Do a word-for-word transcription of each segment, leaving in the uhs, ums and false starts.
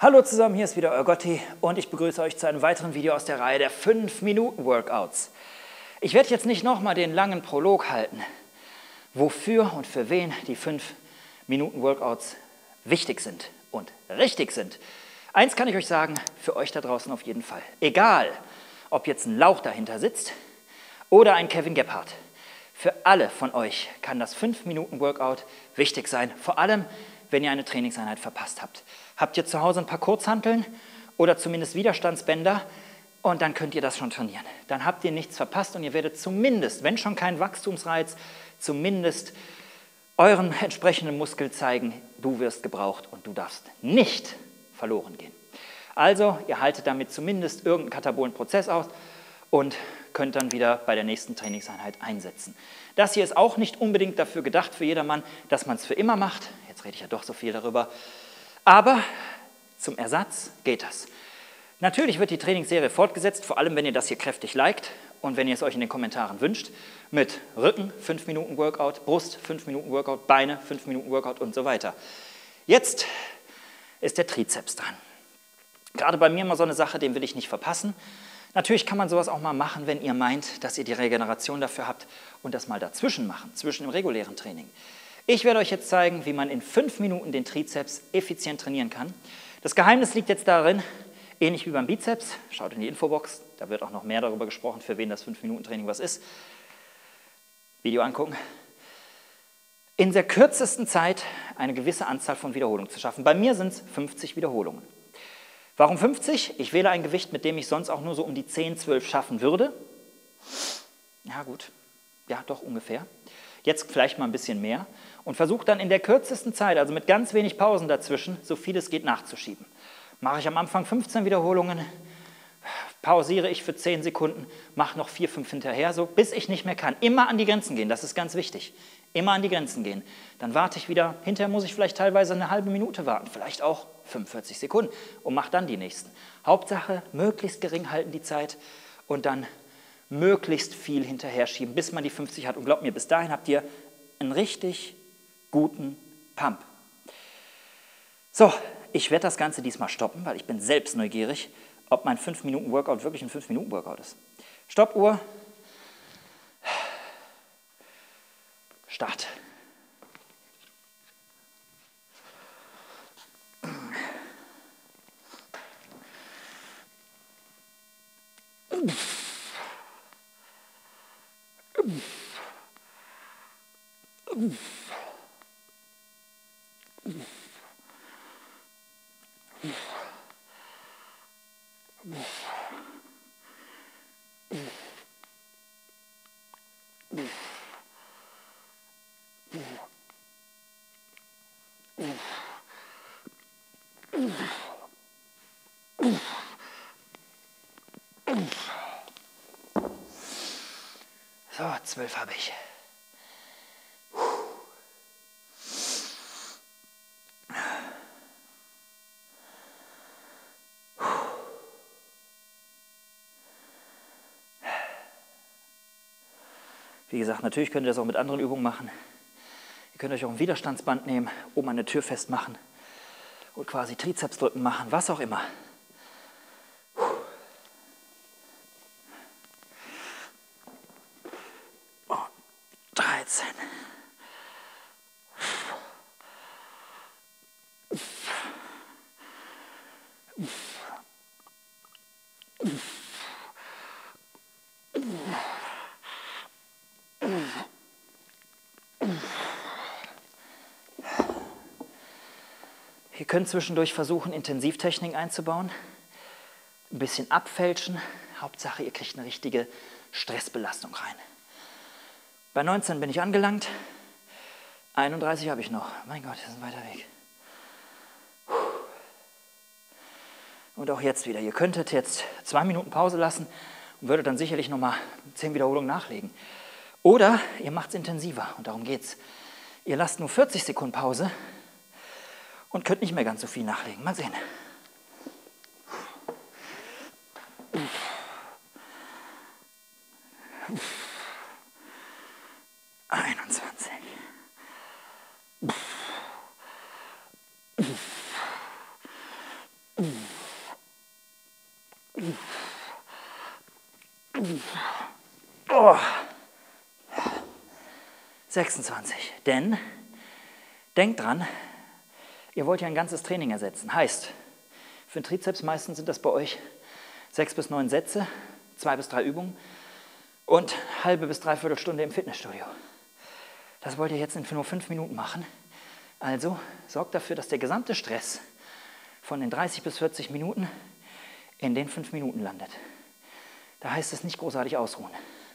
Hallo zusammen, hier ist wieder euer Gotti und ich begrüße euch zu einem weiteren Video aus der Reihe der fünf Minuten Workouts. Ich werde jetzt nicht nochmal den langen Prolog halten, wofür und für wen die fünf Minuten Workouts wichtig sind und richtig sind. Eins kann ich euch sagen, für euch da draußen auf jeden Fall. Egal, ob jetzt ein Lauch dahinter sitzt oder ein Kevin Gebhardt. Für alle von euch kann das fünf Minuten Workout wichtig sein, vor allem wenn ihr eine Trainingseinheit verpasst habt. Habt ihr zu Hause ein paar Kurzhanteln oder zumindest Widerstandsbänder und dann könnt ihr das schon trainieren. Dann habt ihr nichts verpasst und ihr werdet zumindest, wenn schon kein Wachstumsreiz, zumindest euren entsprechenden Muskel zeigen, du wirst gebraucht und du darfst nicht verloren gehen. Also, ihr haltet damit zumindest irgendeinen katabolen Prozess aus und könnt dann wieder bei der nächsten Trainingseinheit einsetzen. Das hier ist auch nicht unbedingt dafür gedacht, für jedermann, dass man es für immer macht. Jetzt rede ich ja doch so viel darüber. Aber zum Ersatz geht das. Natürlich wird die Trainingsserie fortgesetzt, vor allem wenn ihr das hier kräftig liked und wenn ihr es euch in den Kommentaren wünscht, mit Rücken, fünf Minuten Workout, Brust, fünf Minuten Workout, Beine, fünf Minuten Workout und so weiter. Jetzt ist der Trizeps dran. Gerade bei mir immer so eine Sache, den will ich nicht verpassen. Natürlich kann man sowas auch mal machen, wenn ihr meint, dass ihr die Regeneration dafür habt und das mal dazwischen machen, zwischen dem regulären Training. Ich werde euch jetzt zeigen, wie man in fünf Minuten den Trizeps effizient trainieren kann. Das Geheimnis liegt jetzt darin, ähnlich wie beim Bizeps, schaut in die Infobox, da wird auch noch mehr darüber gesprochen, für wen das fünf Minuten Training was ist. Video angucken. In der kürzesten Zeit eine gewisse Anzahl von Wiederholungen zu schaffen. Bei mir sind es fünfzig Wiederholungen. Warum fünfzig? Ich wähle ein Gewicht, mit dem ich sonst auch nur so um die zehn, zwölf schaffen würde. Ja gut, ja doch ungefähr. Jetzt vielleicht mal ein bisschen mehr und versuche dann in der kürzesten Zeit, also mit ganz wenig Pausen dazwischen, so viel es geht nachzuschieben. Mache ich am Anfang fünfzehn Wiederholungen, pausiere ich für zehn Sekunden, mache noch vier, fünf hinterher, so bis ich nicht mehr kann. Immer an die Grenzen gehen, das ist ganz wichtig. Immer an die Grenzen gehen. Dann warte ich wieder, hinterher muss ich vielleicht teilweise eine halbe Minute warten, vielleicht auch fünfundvierzig Sekunden und mache dann die nächsten. Hauptsache, möglichst gering halten die Zeit und dann möglichst viel hinterher schieben, bis man die fünfzig hat. Und glaubt mir, bis dahin habt ihr einen richtig guten Pump. So, ich werde das Ganze diesmal stoppen, weil ich bin selbst neugierig, ob mein fünf Minuten Workout wirklich ein fünf Minuten Workout ist. Stoppuhr. Start. So, zwölf habe ich. Wie gesagt, natürlich könnt ihr das auch mit anderen Übungen machen. Ihr könnt euch auch ein Widerstandsband nehmen, oben an der Tür festmachen und quasi Trizepsdrücken machen, was auch immer. Oh, dreizehn. Ihr könnt zwischendurch versuchen, Intensivtechniken einzubauen, ein bisschen abfälschen. Hauptsache, ihr kriegt eine richtige Stressbelastung rein. Bei neunzehn bin ich angelangt, einunddreißig habe ich noch. Mein Gott, das ist ein weiter Weg. Und auch jetzt wieder. Ihr könntet jetzt zwei Minuten Pause lassen und würdet dann sicherlich nochmal zehn Wiederholungen nachlegen. Oder ihr macht es intensiver und darum geht's. Ihr lasst nur vierzig Sekunden Pause und könnt nicht mehr ganz so viel nachlegen. Mal sehen. einundzwanzig. Oh. sechsundzwanzig. Denn, denkt dran, ihr wollt ja ein ganzes Training ersetzen. Heißt, für den Trizeps meistens sind das bei euch sechs bis neun Sätze, zwei bis drei Übungen und halbe bis dreiviertel Stunde im Fitnessstudio. Das wollt ihr jetzt in nur fünf Minuten machen. Also sorgt dafür, dass der gesamte Stress von den dreißig bis vierzig Minuten in den fünf Minuten landet. Da heißt es nicht großartig ausruhen.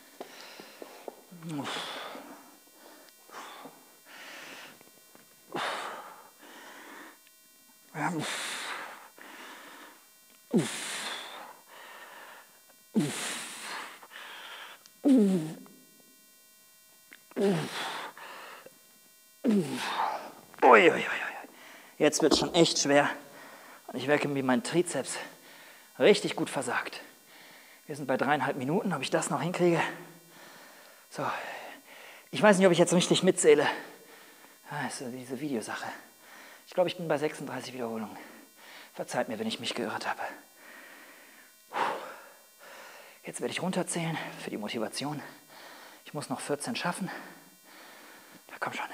Uiuiui. Jetzt wird es schon echt schwer und ich merke, wie mein Trizeps richtig gut versagt. Wir sind bei dreieinhalb Minuten, ob ich das noch hinkriege. So, ich weiß nicht, ob ich jetzt richtig mitzähle. Ah, ist so diese Videosache. Ich glaube, ich bin bei sechsunddreißig Wiederholungen. Verzeiht mir, wenn ich mich geirrt habe. Jetzt werde ich runterzählen für die Motivation. Ich muss noch vierzehn schaffen. Da komm schon.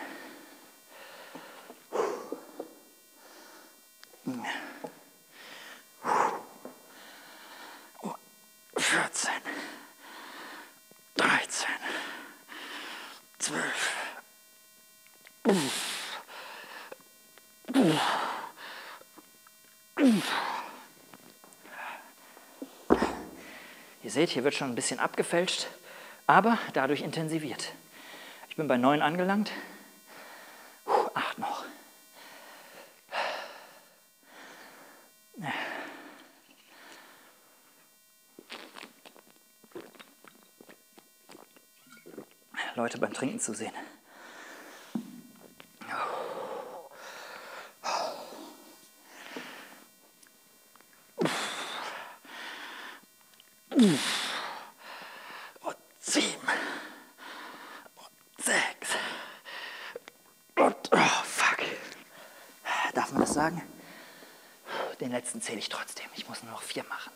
vierzehn, dreizehn, zwölf. Ihr seht, hier wird schon ein bisschen abgefälscht, aber dadurch intensiviert. Ich bin bei neun angelangt. acht noch. Leute beim Trinken zu sehen. Und sieben. Und sechs. Und, oh, fuck. Darf man das sagen? Den letzten zähle ich trotzdem. Ich muss nur noch vier machen.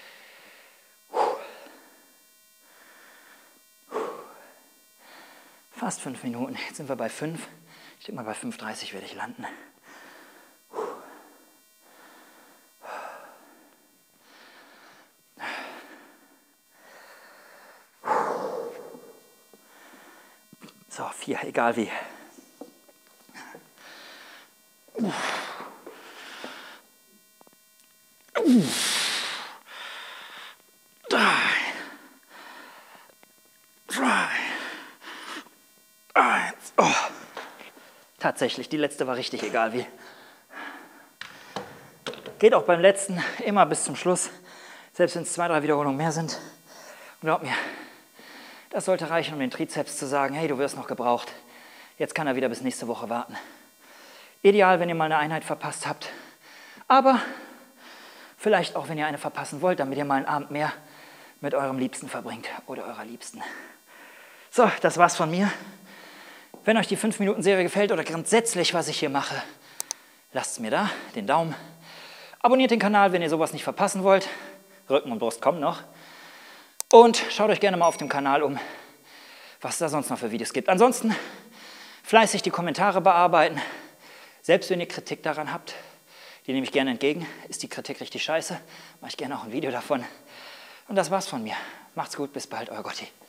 Fast fünf Minuten. Jetzt sind wir bei fünf. Ich denke mal, bei fünf Uhr dreißig werde ich landen. So, vier, egal wie. Drei. Drei. Eins. Oh. Tatsächlich, die letzte war richtig, egal wie. Geht auch beim letzten immer bis zum Schluss, selbst wenn es zwei, drei Wiederholungen mehr sind. Und glaubt mir, das sollte reichen, um den Trizeps zu sagen, hey, du wirst noch gebraucht. Jetzt kann er wieder bis nächste Woche warten. Ideal, wenn ihr mal eine Einheit verpasst habt. Aber vielleicht auch, wenn ihr eine verpassen wollt, damit ihr mal einen Abend mehr mit eurem Liebsten verbringt oder eurer Liebsten. So, das war's von mir. Wenn euch die fünf Minuten Serie gefällt oder grundsätzlich, was ich hier mache, lasst es mir da, den Daumen. Abonniert den Kanal, wenn ihr sowas nicht verpassen wollt. Rücken und Brust kommen noch. Und schaut euch gerne mal auf dem Kanal um, was es da sonst noch für Videos gibt. Ansonsten fleißig die Kommentare bearbeiten. Selbst wenn ihr Kritik daran habt, die nehme ich gerne entgegen. Ist die Kritik richtig scheiße, mache ich gerne auch ein Video davon. Und das war's von mir. Macht's gut, bis bald, euer Gotti.